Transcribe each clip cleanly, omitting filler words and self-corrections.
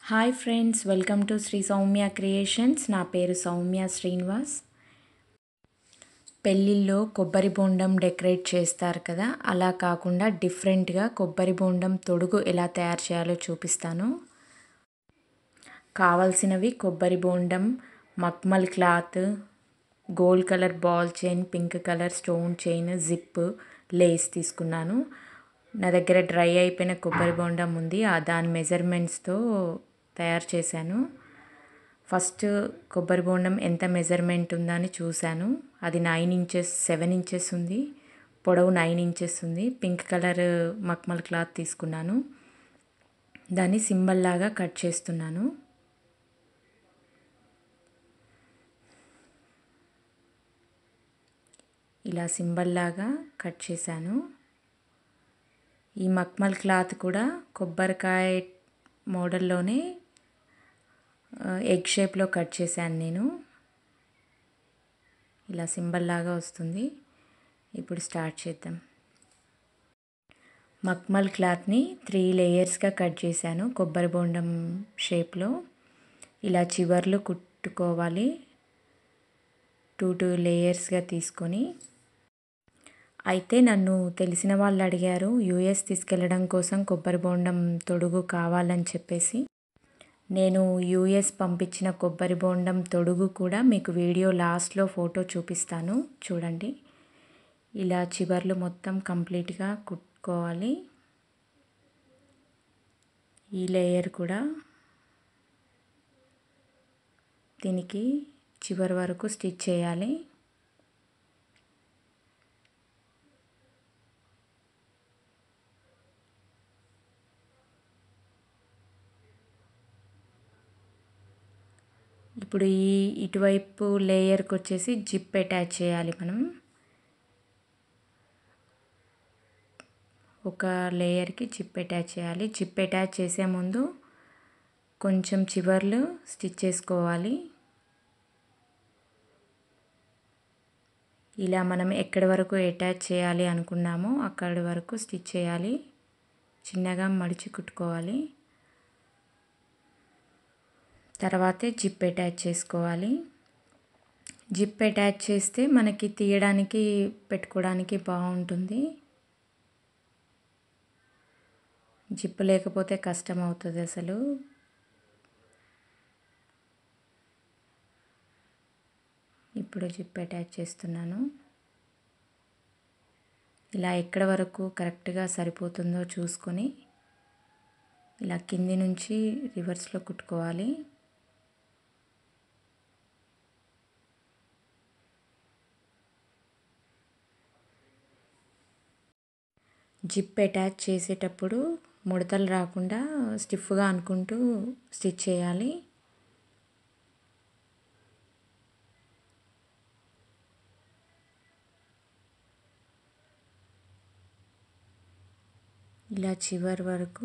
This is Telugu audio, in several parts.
Hi friends, welcome to Sri Soumya creations. నా పేరు సౌమ్య శ్రీనివాస్. పెళ్ళిళ్ళలో కొబ్బరి బోండం డెకరేట్ చేస్తారు కదా, అలా కాకుండా డిఫరెంట్గా కొబ్బరి బోండం తొడుగు ఎలా తయారు చేయాలో చూపిస్తాను. కావాల్సినవి కొబ్బరి బోండం, మక్మల్ cloth, gold colour ball chain, pink colour stone chain, zip, lace తీసుకున్నాను. నా దగ్గర డ్రై అయిపోయిన కొబ్బరి బోండం ఉంది, దాని మెజర్మెంట్స్తో తయారు చేశాను. ఫస్ట్ కొబ్బరి బోండం ఎంత మెజర్మెంట్ ఉందని చూశాను. అది 9 ఇంచెస్ 7 ఇంచెస్ ఉంది, పొడవు 9 ఇంచెస్ ఉంది. పింక్ కలర్ మక్మల్ క్లాత్ తీసుకున్నాను. దాన్ని సింబల్ లాగా కట్ చేస్తున్నాను. ఇలా సింబల్ లాగా కట్ చేశాను. ఈ మక్మల్ క్లాత్ కూడా కొబ్బరికాయ మోడల్లోనే ఎగ్ షేప్లో కట్ చేశాను నేను. ఇలా సింబల్ లాగా వస్తుంది. ఇప్పుడు స్టార్ట్ చేద్దాం. మక్మల్ క్లాత్ని 3 లేయర్స్గా కట్ చేశాను కొబ్బరి బోండం షేప్లో. ఇలా చివర్లు కుట్టుకోవాలి 2 లేయర్స్గా తీసుకొని. అయితే నన్ను తెలిసిన వాళ్ళు అడిగారు యూఎస్ తీసుకెళ్ళడం కోసం కొబ్బరి బోండం తొడుగు కావాలని చెప్పేసి. నేను యూఎస్ పంపించిన కొబ్బరి బోండం తొడుగు కూడా మీకు వీడియో లాస్ట్లో ఫోటో చూపిస్తాను, చూడండి. ఇలా చివర్లు మొత్తం కంప్లీట్గా కుట్టుకోవాలి. ఈ లేయర్ కూడా దీనికి చివరి వరకు స్టిచ్ చేయాలి. ఇప్పుడు ఇటువైపు లేయర్కి వచ్చేసి జిప్ అటాచ్ చేయాలి మనం. ఒక లేయర్కి జిప్ అటాచ్ చేయాలి. జిప్ అటాచ్ చేసే ముందు కొంచెం చివర్లు స్టిచ్ చేసుకోవాలి. ఇలా మనం ఎక్కడి వరకు అటాచ్ చేయాలి అనుకున్నామో అక్కడి వరకు స్టిచ్ చేయాలి. చిన్నగా మడిచి కుట్టుకోవాలి. తర్వాతే జిప్ అటాచ్ చేసుకోవాలి. జిప్ అటాచ్ చేస్తే మనకి తీయడానికి పెట్టుకోవడానికి బాగుంటుంది. జిప్ లేకపోతే కష్టం అవుతుంది అసలు. ఇప్పుడు జిప్ అటాచ్ చేస్తున్నాను. ఇలా ఎక్కడ వరకు కరెక్ట్గా సరిపోతుందో చూసుకొని ఇలా కింది నుంచి రివర్స్లో కుట్టుకోవాలి. జిప్ అటాచ్ చేసేటప్పుడు ముడతలు రాకుండా స్టిఫ్గా అనుకుంటూ స్టిచ్ చేయాలి. ఇలా చివరి వరకు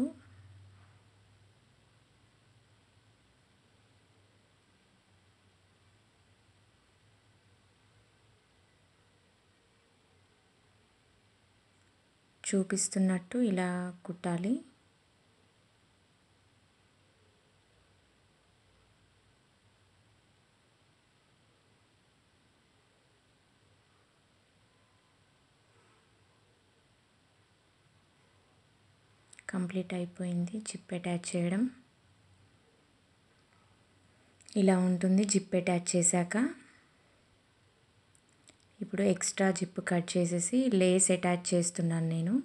చూపిస్తున్నట్టు ఇలా కుట్టాలి. కంప్లీట్ అయిపోయింది జిప్ అటాచ్ చేయడం. ఇలా ఉంటుంది జిప్ అటాచ్ చేశాక. ఇప్పుడు ఎక్స్ట్రా జిప్ కట్ చేసేసి లేస్ అటాచ్ చేస్తున్నాను నేను.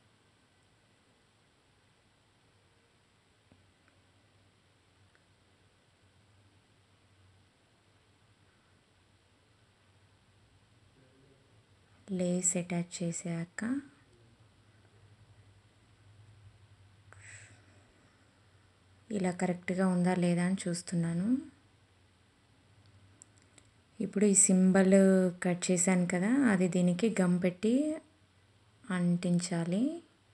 లేస్ అటాచ్ చేశాక ఇలా కరెక్ట్గా ఉందా లేదా అని చూస్తున్నాను. ఇప్పుడు ఈ సింబల్ కట్ చేశాను కదా, అది దీనికి గమ్ పెట్టి అంటించాలి.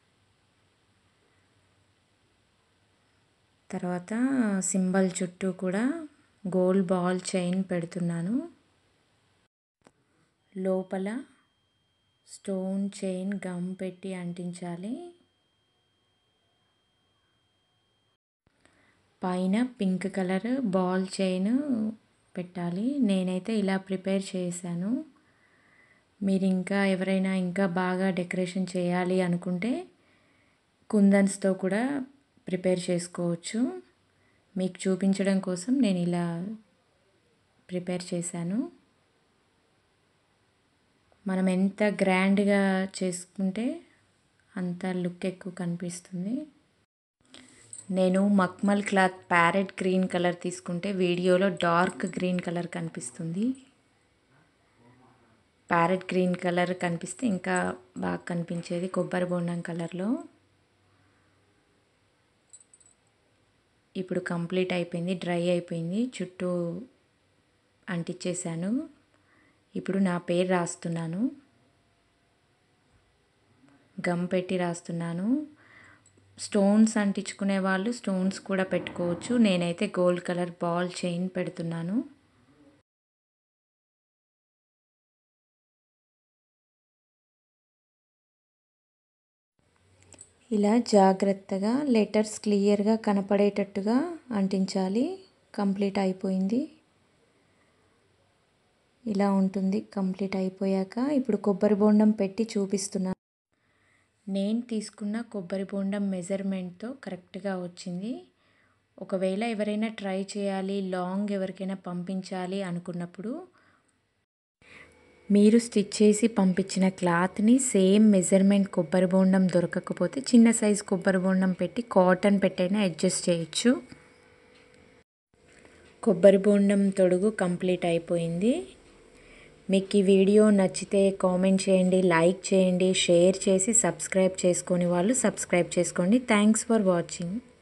తర్వాత సింబల్ చుట్టూ కూడా గోల్డ్ బాల్ చైన్ పెడుతున్నాను. లోపల స్టోన్ చైన్ గమ్ పెట్టి అంటించాలి. పైన పింక్ కలర్ బాల్ చైన్ పెట్టాలి. నేనైతే ఇలా ప్రిపేర్ చేశాను. మీరు ఇంకా ఎవరైనా ఇంకా బాగా డెకరేషన్ చేయాలి అనుకుంటే కుందన్స్తో కూడా ప్రిపేర్ చేసుకోవచ్చు. మీకు చూపించడం కోసం నేను ఇలా ప్రిపేర్ చేశాను. మనం ఎంత గ్రాండ్గా చేసుకుంటే అంత లుక్ ఎక్కువ కనిపిస్తుంది. నేను మక్మల్ క్లాత్ ప్యారెట్ గ్రీన్ కలర్ తీసుకుంటే వీడియోలో డార్క్ గ్రీన్ కలర్ కనిపిస్తుంది. ప్యారెట్ గ్రీన్ కలర్ కనిపిస్తే ఇంకా బాగా కనిపించేది కొబ్బరి బొండం కలర్లో. ఇప్పుడు కంప్లీట్ అయిపోయింది, డ్రై అయిపోయింది. చుట్టూ అంటించేసాను. ఇప్పుడు నా పేరు రాస్తున్నాను. గమ్ పెట్టి రాస్తున్నాను. స్టోన్స్ అంటించుకునే వాళ్ళు స్టోన్స్ కూడా పెట్టుకోవచ్చు. నేనైతే గోల్డ్ కలర్ బాల్ చైన్ పెడుతున్నాను. ఇలా జాగ్రత్తగా లెటర్స్ క్లియర్గా కనపడేటట్టుగా అంటించాలి. కంప్లీట్ అయిపోయింది. ఇలా ఉంటుంది కంప్లీట్ అయిపోయాక. ఇప్పుడు కొబ్బరి బొండం పెట్టి చూపిస్తున్నాను. నేను తీసుకున్న కొబ్బరి బొండం మెజర్మెంట్తో కరెక్ట్గా వచ్చింది. ఒకవేళ ఎవరైనా ట్రై చేయాలి, లాంగ్ ఎవరికైనా పంపించాలి అనుకున్నప్పుడు మీరు స్టిచ్ చేసి పంపించిన క్లాత్ని సేమ్ మెజర్మెంట్ కొబ్బరి బొండం దొరకకపోతే చిన్న సైజు కొబ్బరి బొండం పెట్టి కాటన్ పెట్టైనా అడ్జస్ట్ చేయొచ్చు. కొబ్బరి బొండం తొడుగు కంప్లీట్ అయిపోయింది. మీకు ఈ వీడియో నచ్చితే కామెంట్ చేయండి, లైక్ చేయండి, షేర్ చేసి సబ్స్క్రైబ్ చేసుకొని వాళ్ళు సబ్స్క్రైబ్ చేసుకోండి. Thanks for watching.